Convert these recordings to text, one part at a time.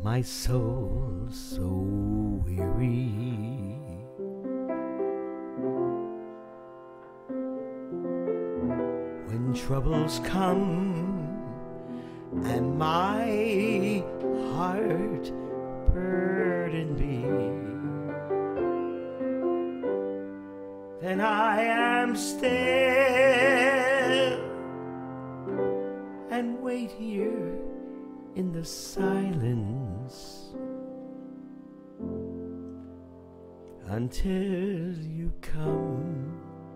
my soul so weary. When troubles come and my heart burden be, then I am still and wait here in the silence until you come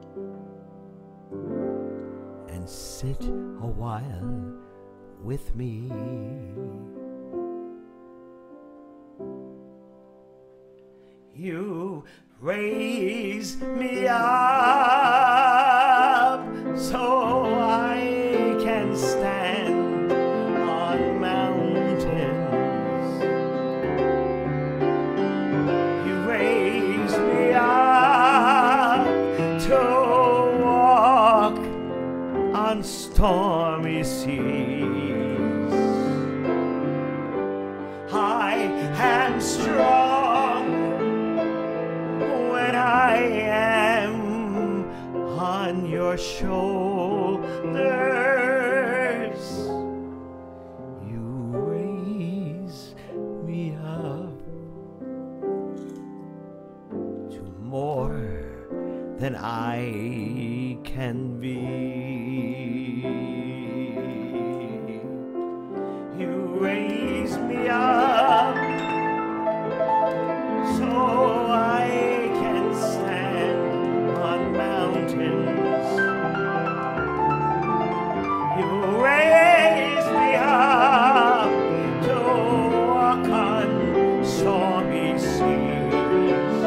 and sit a while with me. You raise me up so I can stand on mountains. You raise me up to walk on stormy seas. I am strong when I am on your shoulders. You raise me up to more than I can be. You raise me up so I can stand on mountains. You raise me up to walk on stormy seas.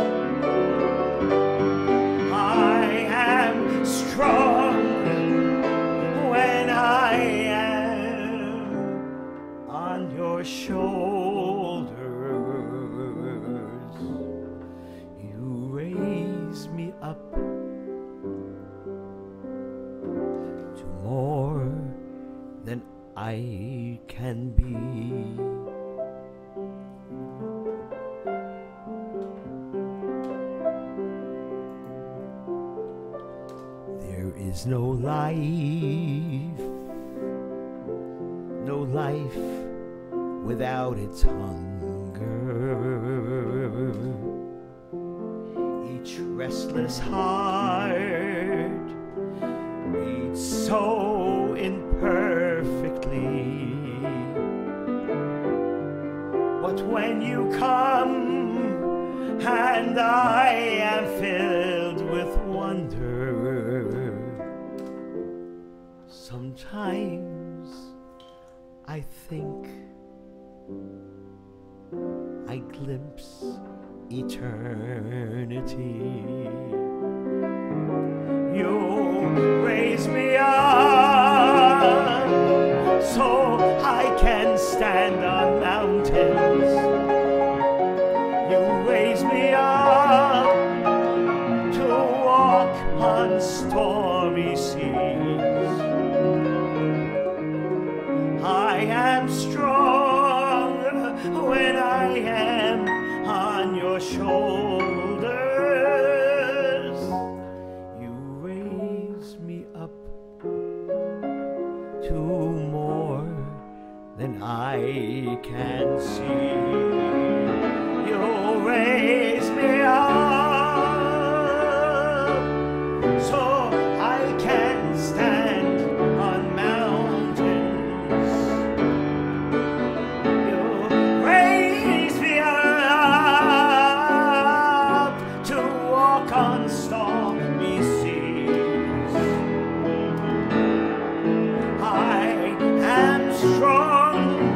I am strong when I am on your shoulders. You raise me up to more than I can be. There is no life without its hunger. Each restless heart beats so imperfectly. But when you come and I am filled with wonder, sometimes I think I glimpse eternity. You raise me up so I can stand on mountains. You raise me up to walk on stormy seas. I am strong when I am on your shoulders. You raise me up to more than I can see. You raise me up so I can stand on mountains. You raise me up to walk on stormy seas. I am strong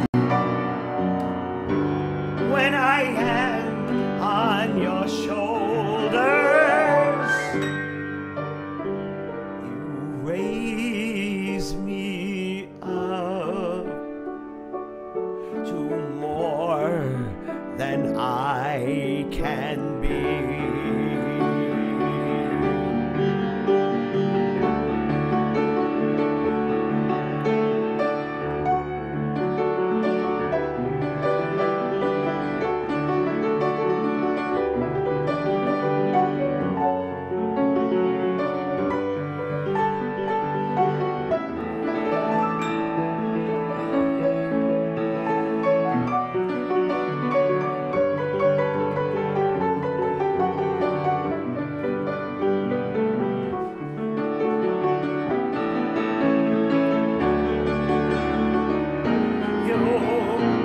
when I am on your shoulders. You raise me up to more than I can be.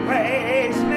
praise.